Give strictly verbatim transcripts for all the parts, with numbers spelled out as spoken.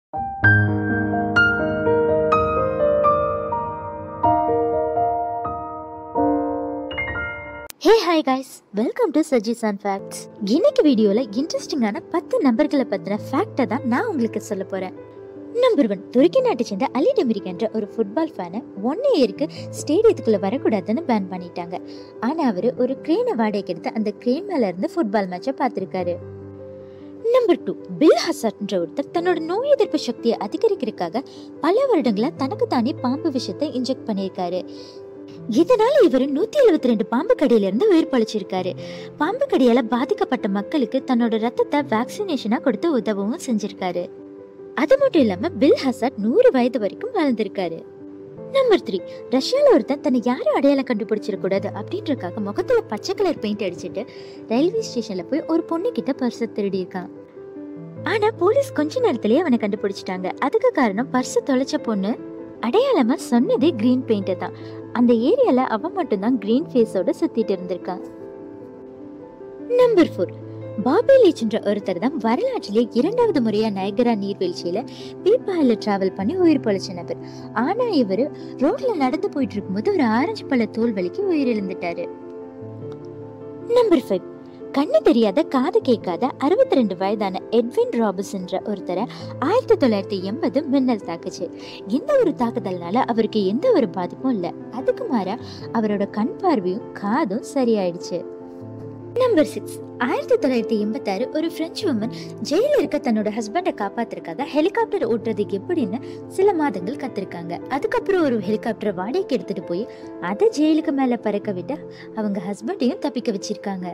Hey hi guys, welcome to சஜிஸ் and facts. இன்னைக்கு வீடியோல இன்ட்ரெஸ்டிங்கான பத்து நம்பர்களை பத்தின ஃபேக்டை தான் நான் உங்களுக்கு சொல்ல போறேன். நம்பர் ஒன், துருக்கி நாட்டை சேர்ந்த அலி டெமிரிக் என்ற ஒரு ஃபுட்பால் ஃபேனை ஒன் இயருக்கு ஸ்டேடியத்துக்குள்ள வரக்கூடாதுன்னு பேன் பண்ணிட்டாங்க. ஆனா அவரு ஒரு கிரேனை வாடகைக்கு எடுத்து அந்த கிரேன் மேல இருந்து ஃபுட்பால் மேட்சை பார்த்திருக்காரு. நம்பர் டூ, பில் ஹசார்ட் என்ற ஒருத்தர் தன்னோட நோய் எதிர்ப்பு சக்தியை அதிகரிக்கிறதுக்காக பல வருடங்களா தனக்கு தானே பாம்பு விஷத்தை இன்ஜெக்ட் பண்ணியிருக்காரு. இதனால இவர் நூத்தி எழுபத்தி ரெண்டு பாம்பு கடியில இருந்து உயிர் பழிச்சிருக்காரு. பாம்பு கடியால பாதிக்கப்பட்ட மக்களுக்கு தன்னோட ரத்தத்தை வேக்சினேஷனா கொடுத்து உதவவும் செஞ்சிருக்காரு. அது மட்டும் இல்லாம பில் ஹசார்ட் நூறு வயது வரைக்கும் வாழ்ந்திருக்காரு. நம்பர் த்ரீ, ரஷ்யால ஒருத்தன் தன்னை யாரும் அடையாளம் கண்டுபிடிச்சிடக்கூடாது அப்படின்றக்காக முகத்துல பச்சை கலர் பெயிண்ட் அடிச்சுட்டு ரயில்வே ஸ்டேஷன்ல போய் ஒரு பொண்ணு கிட்ட பர்ஸை திருடி இருக்கான். ஆனா போலீஸ் கொஞ்ச நேரத்திலேயே அவனை கண்டுபிடிச்சிட்டாங்க. அதுக்கு காரணம் பர்ஸை தொலைச்ச பொண்ணு அடையாளமா சொன்னதே கிரீன் பெயிண்ட் தான். அந்த ஏரியால அவன் மட்டும்தான் கிரீன் ஃபேஸோட சுத்திட்டு இருந்திருக்கான். நம்பர் ஃபோர், பாபி லீச் என்ற ஒருத்தர் தான் வரலாற்றிலே இரண்டாவது முறையா நயகரா நீர்வீழ்ச்சியில பீப்பாயில டிராவல் பண்ணி உயிர் பொழைச்ச நபர். ஆனா இவரு ரோட்ல நடந்து போயிட்டு இருக்கும்போது ஒரு ஆரஞ்சு பழ தோல் வலிக்கு உயிரிழந்துட்டாரு. நம்பர் ஃபைவ், கண்ணு தெரியாத காது கேட்காத அறுபத்தி ரெண்டு வயதான எட்வின் ராபர்ட்ஸ் என்ற ஒருத்தரை ஆயிரத்தி தொள்ளாயிரத்தி எண்பது மின்னல் தாக்குச்சு. இந்த ஒரு தாக்குதல்னால அவருக்கு எந்த ஒரு பாதிப்பும் இல்லை. அதுக்கு மாறா அவரோட கண் பார்வையும் காதும் சரியாயிடுச்சு. நம்பர் சிக்ஸ், ஆயிரத்தி தொள்ளாயிரத்தி எண்பத்தி ஆறு ஒரு பிரெஞ்சு உமன் ஜெயில இருக்க தன்னோட ஹஸ்பண்டை காப்பாத்துறதுக்காக ஹெலிகாப்டர் ஓட்டுறதுக்கு எப்படின்னு சில மாதங்கள் கத்திருக்காங்க. அதுக்கப்புறம் ஒரு ஹெலிகாப்டரை வாடகைக்கு எடுத்துட்டு போய் அதை ஜெயிலுக்கு மேல பறக்க விட்டு அவங்க ஹஸ்பண்டையும் தப்பிக்க வச்சிருக்காங்க.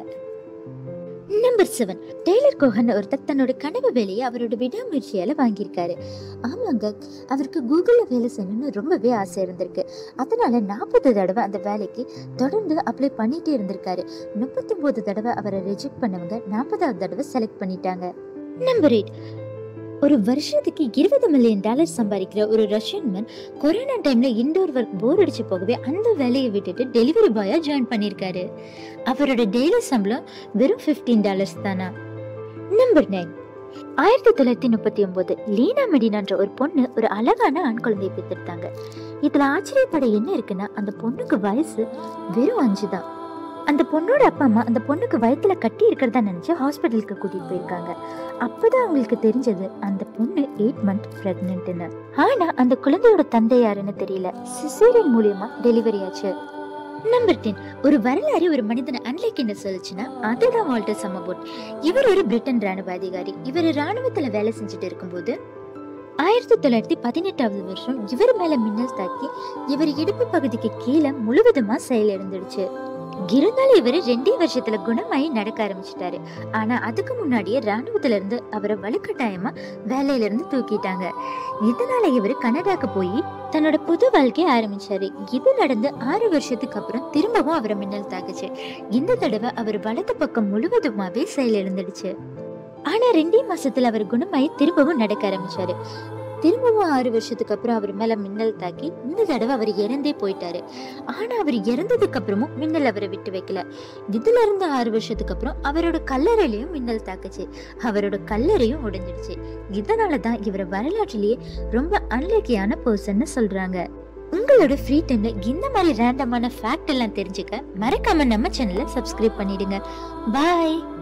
நம்பர் செவன், டெய்லர் கோஹன் ஒருத்தர் தன்னோட கனவு வேலையை அவரோட விடாமுயற்சியால வாங்கியிருக்காரு. ஆமாங்க, அவருக்கு கூகுள்ல வேலை செய்யணும்னு ரொம்பவே ஆசை இருந்திருக்கு. அதனால நாற்பது தடவை அந்த வேலைக்கு தொடர்ந்து அப்ளை பண்ணிட்டே இருந்திருக்காரு. முப்பத்தி ஒன்பது தடவை அவரை ரிஜெக்ட் பண்ணவங்க நாற்பதாவது தடவை செலக்ட் பண்ணிட்டாங்க. நம்பர் எயிட், ஒரு வருஷத்துக்கு இருபது மில்லியன் டாலர் சம்பாதிக்கிற ஒரு ரஷ்யன் மேன் கொரோனா டைம்ல இன்டோர் ஒர்க் போர் அடிச்சு போகவே அந்த வேலையை விட்டுட்டு டெலிவரி பாயா ஜாயின் பண்ணியிருக்காரு. அவரோட டெய்லி சம்பளம் வெறும் பிப்டீன் டாலர்ஸ் தானா. நம்பர் நைன், ஆயிரத்தி தொள்ளாயிரத்தி முப்பத்தி ஒன்பது லீனா மெடினான்ற ஒரு பொண்ணு ஒரு அழகான ஆண் குழந்தையை பெற்றெடுத்தாங்க. இதுல ஆச்சரியப்பட என்ன இருக்குன்னா அந்த பொண்ணுக்கு வயசு வெறும் அஞ்சு தான். அந்த பொண்ணோட அப்பா அம்மா அந்த பொண்ணுக்கு வயிற்றுல கட்டி இருக்கிறதா நினைச்சு ஹாஸ்பிட்டலுக்கு கூட்டிட்டு போயிருக்காங்க. அப்பதான் அவங்களுக்கு தெரிஞ்சது அந்த பொண்ணு எயிட் மந்த் பிரெக்னன்ட்னு. ஆனா அந்த குழந்தையோட தந்தை யாருன்னு தெரியல. சிசேரியன் மூலியமா டெலிவரி ஆச்சு. நம்பர் டென், ஒரு வரலாறு ஒரு மனிதனை அன்லைக் என்ன சொல்லுச்சுன்னா அதுதான் வால்டர் சமர்போர்ட். இவர் ஒரு பிரிட்டன் ராணுவ அதிகாரி. இவர் ராணுவத்துல வேலை செஞ்சுட்டு இருக்கும்போது ஆயிரத்தி தொள்ளாயிரத்தி பதினெட்டாவது வருஷம் இவர் மேல மின்னல் தாக்கி இவர் இடுப்பு பகுதிக்கு கீழே முழுவதுமா செயல் இருந்துடுச்சு. இருந்தாலும் இவரு ரெண்டே வருஷத்துல குணமாயி நடக்க ஆரம்பிச்சிட்டாரு. ஆனா அதுக்கு முன்னாடியே ராணுவத்துல இருந்து அவரை வலுக்கட்டாயமா வேலையில இருந்து தூக்கிட்டாங்க. இதனால இவரு கனடாக்கு போய் தன்னோட புது வாழ்க்கையை ஆரம்பிச்சாரு. இது நடந்து ஆறு வருஷத்துக்கு அப்புறம் திரும்பவும் அவரை மின்னல் தாக்குச்சு. இந்த தடவை அவர் வலது பக்கம் முழுவதுமாவே செயல் இருந்துடுச்சு. ஆனா ரெண்டே மாசத்துல அவர் குணமாயி திரும்பவும் நடக்க ஆரம்பிச்சாரு. திரும்பவும் ஆறு வருஷத்துக்கு அப்புறம் அவர் மேல மின்னல் தாக்கி இந்த தடவை அவர் இறந்தே போயிட்டாரு. ஆனா அவர் இறந்ததுக்கு அப்புறமும் மின்னல் அவரை விட்டு வைக்கல. இதுல இருந்து ஆறு வருஷத்துக்கு அப்புறம் அவரோட கல்லறையிலையும் மின்னல் தாக்குச்சு. அவரோட கல்லறையும் உடைஞ்சிடுச்சு. இதனாலதான் இவரை வரலாற்றிலேயே ரொம்ப அன்லக்கியான பர்சன்னு சொல்றாங்க. உங்களோட ஃப்ரீ டைம்ல இந்த மாதிரி ரேண்டமான ஃபேக்ட் எல்லாம் தெரிஞ்சுக்க மறக்காம நம்ம சேனலை சப்ஸ்கிரைப் பண்ணிடுங்க. பாய்.